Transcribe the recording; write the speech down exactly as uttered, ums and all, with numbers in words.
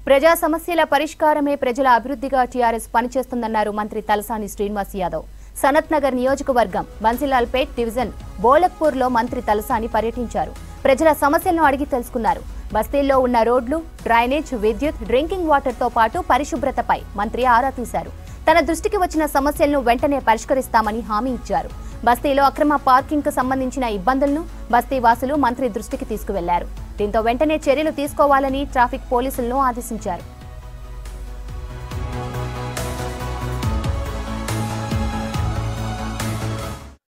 ప్రజా సమస్యల పరిష్కారమే ప్రజల అభివృద్ధిగా టీఆర్ఎస్ పనిచేస్తుందన్నారు మంత్రి తలసాని శ్రీనివాస్ యాదవ్. సనత్ నగర్ నియోజకవర్గం బన్సీలాల్పేట్ డివిజన్ బోలక్పూర్లో మంత్రి తలసాని పర్యటించారు. ప్రజల సమస్యలను అడిగి తెలుసుకున్నారు. బస్తీల్లో ఉన్న రోడ్లు, డ్రైనేజ్, విద్యుత్, డ్రింకింగ్ వాటర్తో పాటు పరిశుభ్రతపై మంత్రి ఆరా తీశారు. తన దృష్టికి వచ్చిన సమస్యలను వెంటనే పరిష్కరిస్తామని హామీ ఇచ్చారు. బస్తీలో అక్రమ పార్కింగ్ కు సంబంధించిన ఇబ్బందులను బస్తీ వాసులు మంత్రి దృష్టికి తీసుకువెళ్లారు. దీంతో వెంటనే చర్యలు తీసుకోవాలని ట్రాఫిక్ పోలీసులను ఆదేశించారు.